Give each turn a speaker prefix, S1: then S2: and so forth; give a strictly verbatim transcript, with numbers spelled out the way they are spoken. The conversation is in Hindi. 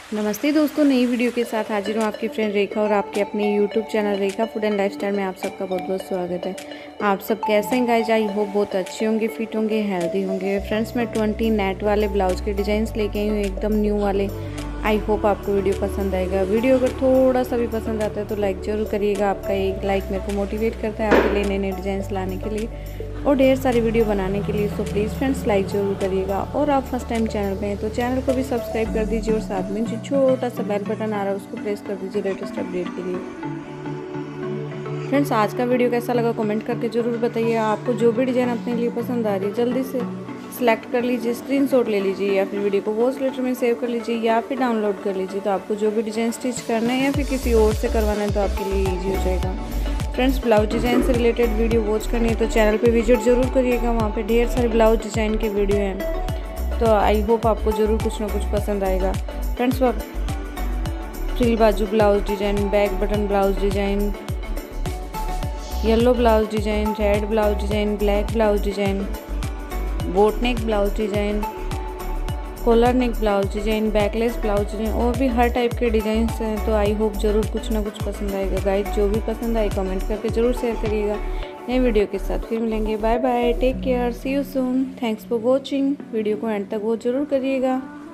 S1: नमस्ते दोस्तों, नई वीडियो के साथ हाजिर हूँ आपकी फ्रेंड रेखा और आपके अपने YouTube channel Rekha food and lifestyle में आप सबका बहुत बहुत स्वागत है। आप सब कैसे हैं गाइस? आई होप बहुत अच्छे होंगे, फिट होंगे, हेल्दी होंगे। फ्रेंड्स, मैं ट्वेंटी नेट वाले ब्लाउज के डिज़ाइंस लेके आई हूँ, एकदम न्यू वाले। आई होप आपको वीडियो पसंद आएगा। वीडियो अगर थोड़ा सा भी पसंद आता है तो लाइक ज़रूर करिएगा। आपका एक लाइक मेरे को मोटिवेट करता है आपके लिए नए नए डिज़ाइंस लाने के लिए और ढेर सारी वीडियो बनाने के लिए। सो प्लीज़ फ्रेंड्स, लाइक ज़रूर करिएगा। और आप फर्स्ट टाइम चैनल पे हैं तो चैनल को भी सब्सक्राइब कर दीजिए और साथ में जो छोटा सा बेल बटन आ रहा है उसको प्रेस कर दीजिए लेटेस्ट अपडेट के लिए। फ्रेंड्स, आज का वीडियो कैसा लगा कमेंट करके ज़रूर बताइए। आपको जो भी डिज़ाइन अपने लिए पसंद आ रही है जल्दी से सिलेक्ट कर लीजिए, स्क्रीनशॉट ले लीजिए या फिर वीडियो को वॉइस लेटर में सेव कर लीजिए या फिर डाउनलोड कर लीजिए। तो आपको जो भी डिज़ाइन स्टिच करना है या फिर किसी और से करवाना है तो आपके लिए ईजी हो जाएगा। फ्रेंड्स, ब्लाउज डिज़ाइन से रिलेटेड वीडियो वॉच करनी है तो चैनल पे विजिट जरूर करिएगा। वहाँ पे ढेर सारे ब्लाउज डिज़ाइन के वीडियो हैं, तो आई होप आपको ज़रूर कुछ ना कुछ पसंद आएगा। फ्रेंड्स, फ्रिल बाजू blouse design, back button blouse design, yellow blouse design, red blouse design, black blouse design, boat neck blouse design, collar neck blouse design, backless blouse design और भी हर टाइप के डिज़ाइन हैं। तो आई होप ज़रूर कुछ ना कुछ पसंद आएगा। गाइस, जो भी पसंद आए कमेंट करके ज़रूर शेयर करिएगा। नए वीडियो के साथ फिर मिलेंगे। Bye bye, take care, see you soon, thanks for watching. Video को एंड तक वॉच ज़रूर करिएगा।